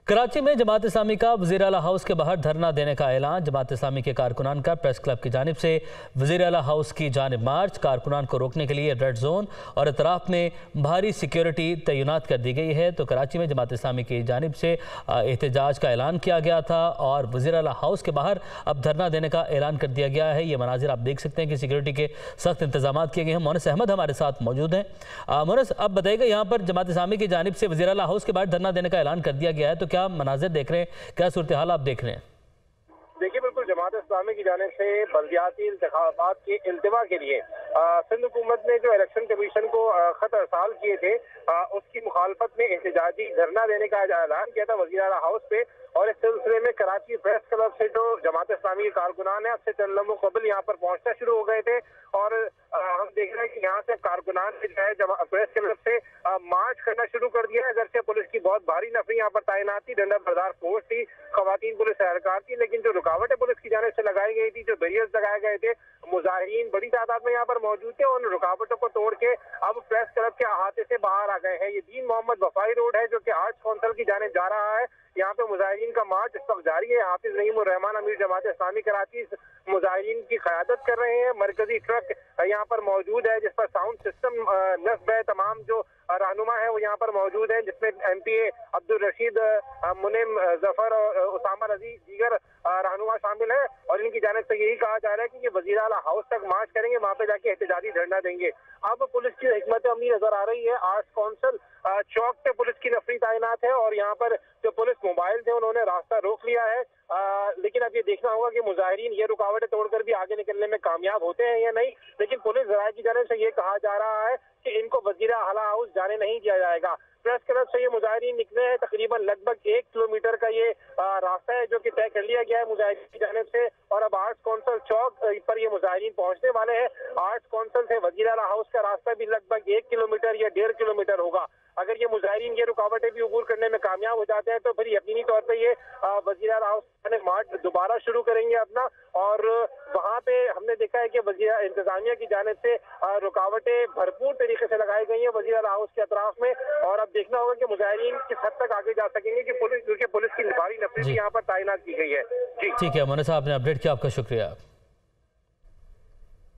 कराची में जमात इस्लामी का वज़ीर आला हाउस के बाहर धरना देने का ऐलान। जमात इस्लामी के कारकुनान का प्रेस क्लब की जानिब से वज़ीर आला हाउस की जानिब मार्च। कारकुनान को रोकने के लिए रेड जोन और इतराफ़ में भारी सिक्योरिटी तैनात कर दी गई है। तो कराची में जमात इस्लामी की जानिब से एहतजाज का ऐलान किया गया था और वज़ीर आला हाउस के बाहर अब धरना देने का ऐलान कर दिया गया है। ये मनाजिर आप देख सकते हैं कि सिक्योरिटी के सख्त इंतजाम किए गए हैं। मोनस अहमद हमारे साथ मौजूद हैं। मोनस, अब बताइएगा, यहाँ पर जमात इस्लामी की जानिब से वज़ीर आला हाउस के बाहर धरना देने का ऐलान कर दिया गया है, तो क्या मनाजिर देख रहे हैं, क्या सूरत हाल आप देख रहे हैं? देखिए, बिल्कुल जमात इस्लामी की जानिब से बल्दियाती इंतखाबात के इल्तिमा के लिए सिंध हुकूमत ने जो इलेक्शन कमीशन को खत अरसाल किए थे, उसकी मुखालफत में एहतजाजी धरना देने का ऐलान किया था वज़ीर आला हाउस पे। और इस सिलसिले में कराची प्रेस क्लब से जो जमात इस्लामी के कारकुनान है, अब से चंद लम्हों कबल यहाँ पर पहुंचना शुरू हो गए थे। और हम देख रहे हैं कि यहाँ से कारकुनान ने जो है प्रेस क्लब से मार्च करना शुरू कर दिया है। अगरचे पुलिस की बहुत भारी नफरी यहाँ पर तैनात थी, डंडा बरदार फोर्स थी, खवातीन पुलिस एहलकार थी, लेकिन जो रुकावटें पुलिस की जानिब से लगाई गई थी, जो बैरियर्स लगाए गए थे, मुजाहिरीन बड़ी तादाद में यहाँ पर मौजूद थे और उन रुकावटों को तोड़ के अब प्रेस क्लब के अहाते से बाहर आ गए हैं। ये दीन मोहम्मद वफाई रोड है जो कि आर्ट्स काउंसिल की जानिब जा रहा है। यहाँ पे मुजाहिरीन का मार्च इस वक्त जारी है। हाफिज नईम उर रहमान अमीर जमात इस्लामी कराची मुजाहिरीन की क़यादत कर रहे हैं। मरकजी ट्रक यहाँ पर मौजूद है जिस पर साउंड सिस्टम नस्ब है। तमाम जो रहनुमा है वो यहाँ पर मौजूद है, जिसमें MPA अब्दुल रशीद, मुनिम जफर और उसामा रजी दीगर रहनुमा शामिल है। और इनकी जानिब से यही कहा जा रहा है कि ये वज़ीर आला हाउस तक मार्च करेंगे, वहाँ पे जाके एहतजाजी धरना देंगे। अब पुलिस की हिकमत अमली नजर आ रही है। आर्ट्स काउंसिल चौक पे पुलिस की नफरी तैनात है और यहाँ पर जो पुलिस मोबाइल थे उन्होंने रास्ता रोक लिया है। लेकिन अब ये देखना होगा कि मुजाहिरीन ये रुकावटें तोड़कर भी आगे निकलने में कामयाब होते हैं या नहीं। लेकिन पुलिस ज़राए की जानिब से ये कहा जा रहा है कि इनको वज़ीर आला हाउस जाने नहीं दिया जाएगा। प्रेस क्लब से ये मुजाहिरीन निकले हैं, तकरीबन लगभग 1 किलोमीटर का ये रास्ता है जो कि तय कर लिया गया है मुजाहिरीन की जानिब से। और अब आर्ट्स काउंसिल चौक पर ये मुजाहिरीन पहुंचने वाले हैं। आर्ट्स काउंसिल से वज़ीर आला हाउस का रास्ता भी लगभग 1 किलोमीटर या 1.5 किलोमीटर होगा। अगर ये मुजाहिरीन ये रुकावटें भी अबूर करने में कामयाब हो जाते हैं तो फिर यकीनी तौर पर ये वज़ीर आला हाउस मार्च दोबारा शुरू करेंगे अपना। और वहाँ पे हमने देखा है कि वज़ीर इंतजामिया की जानिब से रुकावटें भरपूर तरीके से लगाई गई हैं वज़ीर आला हाउस के अतराफ में। और अब देखना होगा कि मुजाहिरीन किस हद तक आगे जा सकेंगे कि पुलिस, क्योंकि पुलिस की भारी नफरी भी यहाँ पर तैनात की गई है। जी ठीक है मोना साहब, आपने अपडेट किया, आपका शुक्रिया।